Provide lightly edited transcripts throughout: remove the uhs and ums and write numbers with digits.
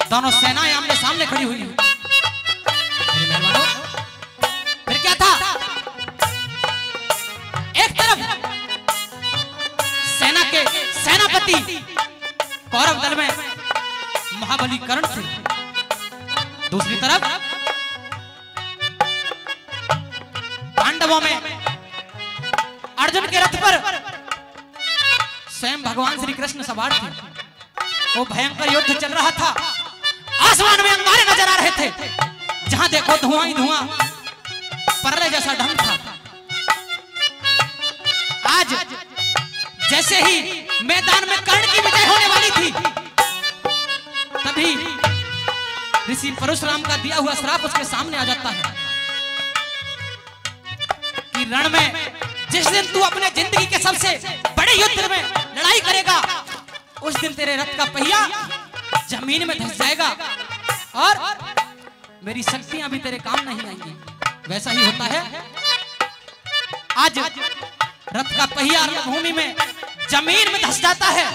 दोनों सेनाएं आमने सामने खड़ी हुई हैं। मेरे मेहमानों, फिर क्या था? एक तरफ सेना के सेनापति कौरव दल में महाबली कर्ण थे, दूसरी तरफ पांडवों में अर्जुन के रथ पर स्वयं भगवान श्री कृष्ण सवार थे। वो भयंकर युद्ध चल रहा था, आसमान में अंगारे नजर आ रहे थे, जहां देखो धुआं ही धुआं, परले जैसा ढंग था। आज जैसे ही मैदान में कर्ण की विजय होने वाली थी, तभी ऋषि परशुराम का दिया हुआ श्राप उसके सामने आ जाता है कि रण में जिस दिन तू अपने जिंदगी के सबसे बड़े युद्ध में लड़ाई करेगा, उस दिन तेरे रथ का पहिया जमीन में धंस जाएगा और मेरी शक्तियां भी तेरे काम नहीं आएंगी। वैसा ही होता है, आज रथ का पहिया भूमि में जमीन में धंस जाता है।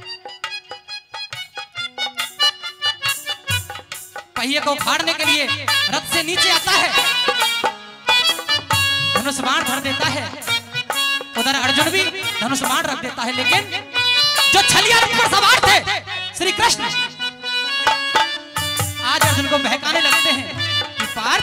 पहिए को उखाड़ने के लिए रथ से नीचे आता है, धनुष बाण धर देता है। उधर अर्जुन भी धनुष बाण रख देता है, लेकिन जो छलिया रथ पर सवार थे श्री कृष्ण, आज अर्जुन को बहकाने लगते हैं कि पार्थ,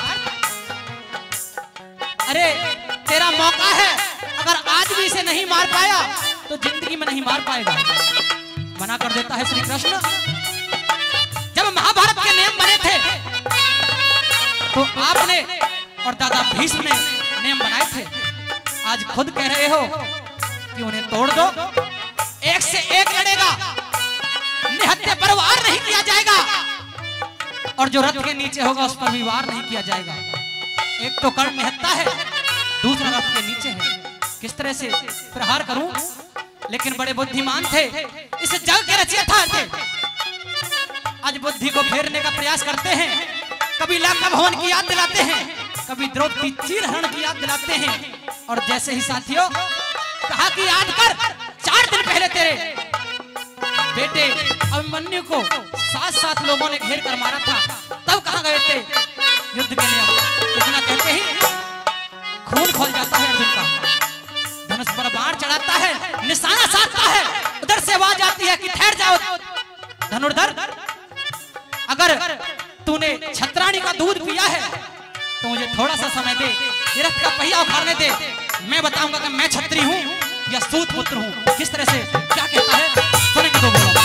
अरे तेरा मौका है, अगर आज भी इसे नहीं मार पाया तो जिंदगी में नहीं मार पाएगा। मना कर देता है श्री कृष्ण। जब महाभारत के नियम बने थे तो आपने और दादा भीष्म ने नियम बनाए थे, आज खुद कह रहे हो कि उन्हें तोड़ दो। एक से एक लड़ेगा, निहत्थे पर वार नहीं किया जाएगा, और जो रथ के नीचे होगा उस पर भी वार नहीं किया जाएगा। एक तो कर्ण निहत्था है, दूसरा रथ के नीचे है, किस तरह से प्रहार करूं? लेकिन बड़े बुद्धिमान थे, इस जग के रचयिता थे। आज बुद्धि को फेरने का प्रयास करते हैं, कभी लंका भवन की याद दिलाते हैं, कभी द्रौपदी चीरहरण की याद दिलाते हैं। और जैसे ही साथियों कहा कि याद कर, 4 दिन पहले तेरे बेटे अभिमन्यु को 7 लोगों ने घेर कर मारा था, तब कहां गए थे युद्ध के नियम? इतना कहते ही खून खोल जाता है अर्जुन का, धनुष पर बाण चढ़ाता है, निशाना साधता है। उधर से आवाज आती है कि ठहर जाओ धनुर्धर, अगर तूने छत्राणी का दूध पिया है तो मुझे थोड़ा सा समय दे, रथ का पहिया उखाड़ने दे, मैं बताऊंगा कि मैं छत्री हूं या सूत पुत्र हूं। किस तरह से क्या कहता है सुनेंगे तो बोलो।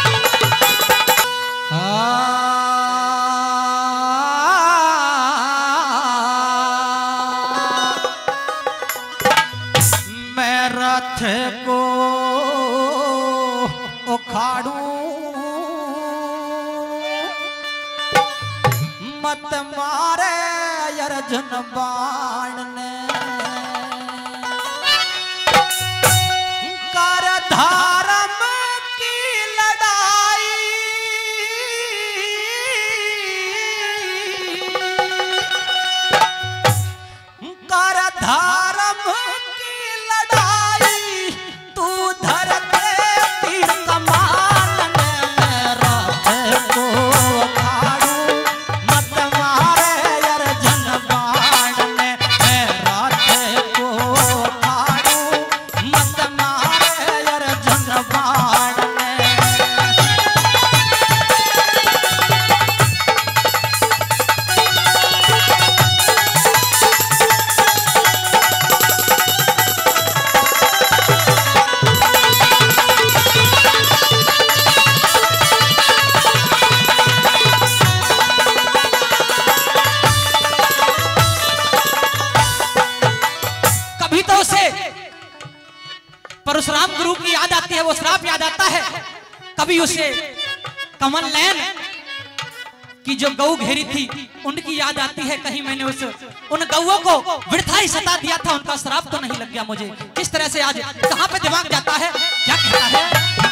मैं रथ को उखाड़ूं मत मारे अर्जुन बाण ने, कर धर्म की लड़ाई कर धर्म की लड़ाई, तू धरते तीर कमान ने, रथ को उखाड़ूं मत मारे अर्जुन बाण ने, रथ को उखाड़ूं मत मारे अर्जुन बाण ने। कभी तो उसे परशुराम गुरु की याद आती है, वो श्राप याद आता है। कभी उसे कमल नयन की जो गऊ घेरी थी उनकी याद आती है, कहीं मैंने उन गऊओं को वृथा ही सता दिया था, उनका श्राप तो नहीं लग गया मुझे। किस तरह से आज कहां पे दिमाग जाता है, क्या कहता है?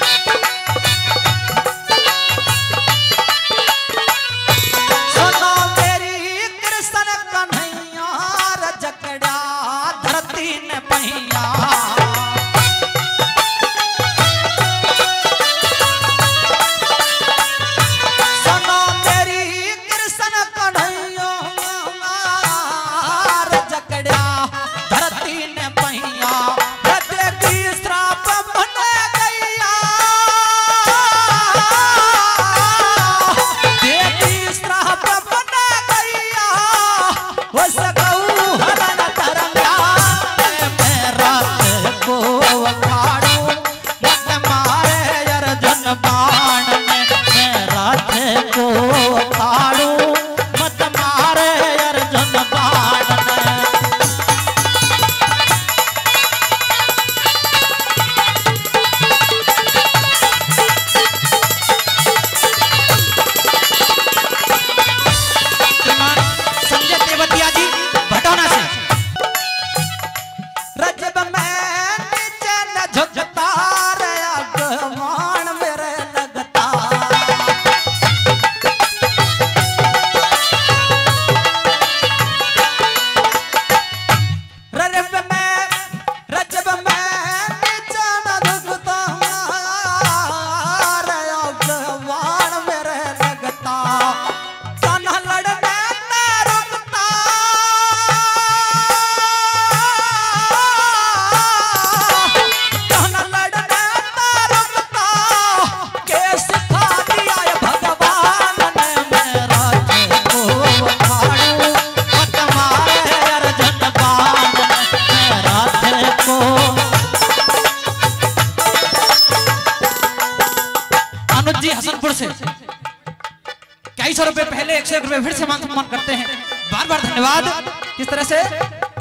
सुनो मेरी कृष्ण कन्हैया, रजकड़ा धरती ने पहिया, सुनो 2100 रुपए पहले, 101 रुपए फिर से मान सम्मान करते हैं। बार बार धन्यवाद। किस तरह से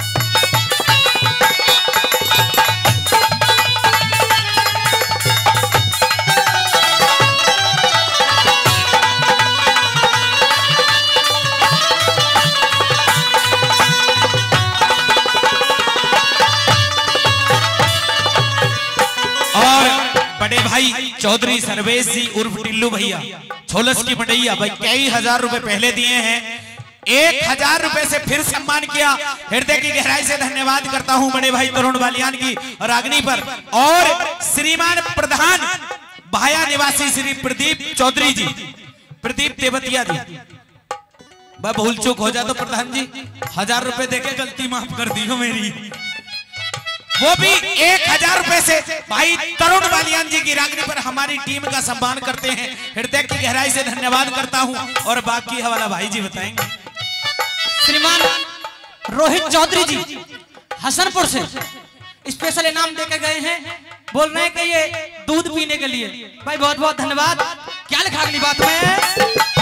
बड़े भाई चौधरी सर्वेश जी उर्फ टिल्लू भैया छोलस की मंडैया भाई कई हजार रुपए पहले दिए हैं, 1000 रुपए से फिर सम्मान किया। हृदय की गहराई से धन्यवाद करता हूं बड़े भाई तरुण बालियान की रागनी पर। और श्रीमान प्रधान भाया निवासी श्री प्रदीप चौधरी जी, प्रदीप तेवतिया जी, वह भूल चूक हो जाए तो प्रधान जी 1000 रुपए देके गलती माफ कर दी हो मेरी। वो भी 1000 रुपए से भाई तरुण बालियान जी की रागनी पर हमारी टीम का सम्मान करते हैं। हृदय की गहराई से धन्यवाद करता हूं। और बाकी हवाला भाई जी बताएंगे। श्रीमान रोहित चौधरी जी हसनपुर से स्पेशल इनाम देके गए हैं, बोल रहे हैं कि ये दूध पीने के लिए। भाई बहुत बहुत धन्यवाद। क्या लिखा अगली बात में?